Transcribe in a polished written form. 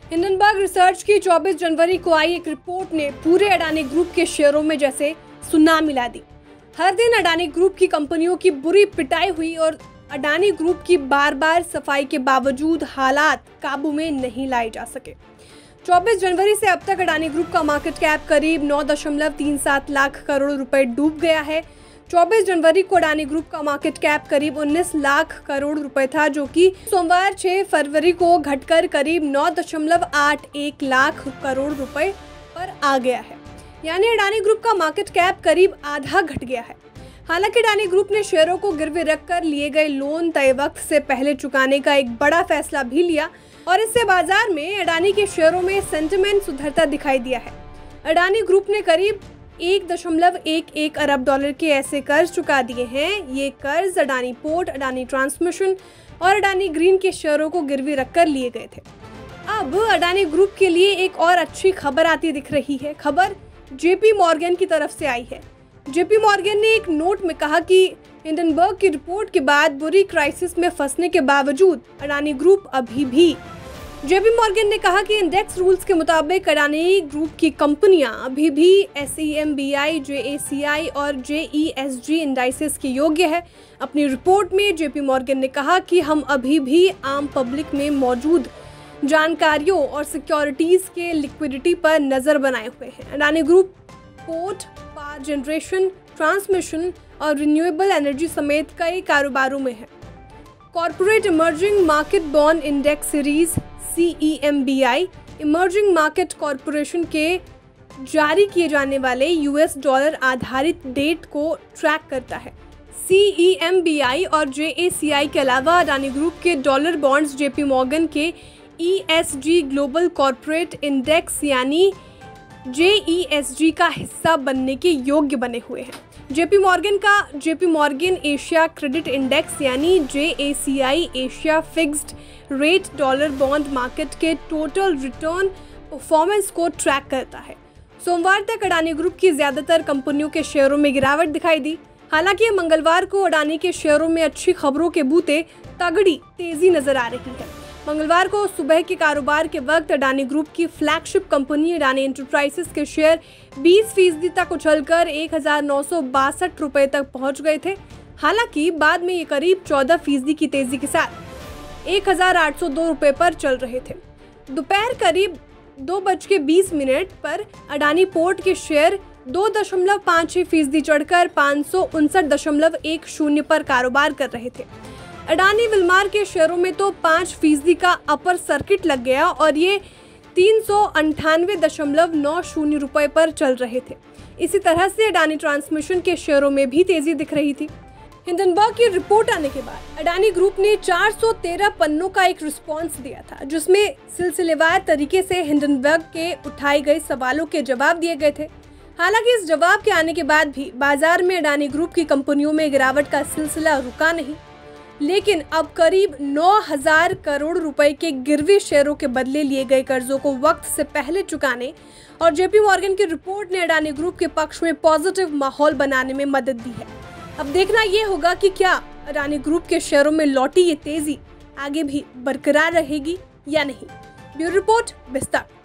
Hindenburg research की 24 जनवरी को आई एक रिपोर्ट ने पूरे अडानी ग्रुप के शेयरों में जैसे सुनामी ला दी। हर दिन अडानी ग्रुप की कंपनियों की बुरी पिटाई हुई और अडानी ग्रुप की बार बार सफाई के बावजूद हालात काबू में नहीं लाए जा सके। 24 जनवरी से अब तक अडानी ग्रुप का मार्केट कैप करीब 9.37 लाख करोड़ रुपए डूब गया है। 24 जनवरी को अडानी ग्रुप का मार्केट कैप करीब 19 लाख करोड़ रुपए था, जो कि सोमवार 6 फरवरी को घटकर करीब 9.81 लाख करोड़ रुपए पर आ गया है। यानी अडानी ग्रुप का मार्केट कैप करीब आधा घट गया है। हालांकि अडानी ग्रुप ने शेयरों को गिरवी रखकर लिए गए लोन तय वक्त से पहले चुकाने का एक बड़ा फैसला भी लिया और इससे बाजार में अडानी के शेयरों में सेंटिमेंट सुधरता दिखाई दिया है। अडानी ग्रुप ने करीब 1.11 अरब डॉलर के ऐसे कर्ज चुका दिए हैं। ये कर्ज अडानी पोर्ट, अडानी ट्रांसमिशन और अडानी ग्रीन के शेयरों को गिरवी रखकर लिए गए थे। अब अडानी ग्रुप के लिए एक और अच्छी खबर आती दिख रही है। खबर जेपी मॉर्गन की तरफ से आई है। जेपी मॉर्गन ने एक नोट में कहा कि हिंडनबर्ग की रिपोर्ट के बाद बुरी क्राइसिस में फंसने के बावजूद अडानी ग्रुप अभी भी जेपी मॉर्गन ने कहा कि इंडेक्स रूल्स के मुताबिक अडानी ग्रुप की कंपनियां अभी भी SEMBI, JACI और JESG इंडाइसेस के योग्य है। अपनी रिपोर्ट में जेपी मॉर्गन ने कहा कि हम अभी भी आम पब्लिक में मौजूद जानकारियों और सिक्योरिटीज के लिक्विडिटी पर नजर बनाए हुए हैं। Adani group port, power generation, transmission और रिन्यूएबल एनर्जी समेत कई कारोबारों में है। Corporate emerging market bond index series CEMBI emerging market corporation के जारी किए जाने वाले US डॉलर आधारित डेट को ट्रैक करता है। CEMBI और JACI के अलावा अडानी ग्रुप के डॉलर बॉन्ड्स जेपी मॉर्गन के ESG ग्लोबल कॉर्पोरेट इंडेक्स यानी JESG का हिस्सा बनने के योग्य बने हुए हैं। JP Morgan Asia credit index यानी JACI Asia fixed rate dollar bond market के टोटल रिटर्न परफॉर्मेंस को ट्रैक करता है। सोमवार तक अडानी ग्रुप की ज्यादातर कंपनियों के शेयरों में गिरावट दिखाई दी। हालांकि मंगलवार को अडानी के शेयरों में अच्छी खबरों के बूते तगड़ी तेजी नजर आ रही है। मंगलवार को सुबह के कारोबार के वक्त अडानी ग्रुप की फ्लैगशिप कंपनी अडानी एंटरप्राइजेस के शेयर 20% तक उछलकर 1962 रुपए तक पहुंच गए थे। हालांकि बाद में ये करीब 14% की तेजी के साथ 1802 रुपए पर चल रहे थे। दोपहर करीब 2:20 पर अडानी पोर्ट के शेयर 2.56% चढ़कर 559.10 पर कारोबार कर रहे थे। अडानी विलमार के शेयरों में तो 5% का अपर सर्किट लग गया और ये 398.90 रुपए पर चल रहे थे। इसी तरह से अडानी ट्रांसमिशन के शेयरों में भी तेजी दिख रही थी। हिंडनबर्ग की रिपोर्ट आने के बाद अडानी ग्रुप ने 413 पन्नों का एक रिस्पॉन्स दिया था, जिसमें सिलसिलेवार तरीके से हिंडनबर्ग के उठाए गए सवालों के जवाब दिए गए थे। हालांकि इस जवाब के आने के बाद भी बाजार में अडानी ग्रुप की कंपनियों में गिरावट का सिलसिला रुका नहीं, लेकिन अब करीब 9,000 करोड़ रुपए के गिरवी शेयरों के बदले लिए गए कर्जों को वक्त से पहले चुकाने और जेपी मॉर्गन की रिपोर्ट ने अडानी ग्रुप के पक्ष में पॉजिटिव माहौल बनाने में मदद दी है। अब देखना ये होगा कि क्या अडानी ग्रुप के शेयरों में लौटी ये तेजी आगे भी बरकरार रहेगी या नहीं। ब्यूरो रिपोर्ट, विस्तार।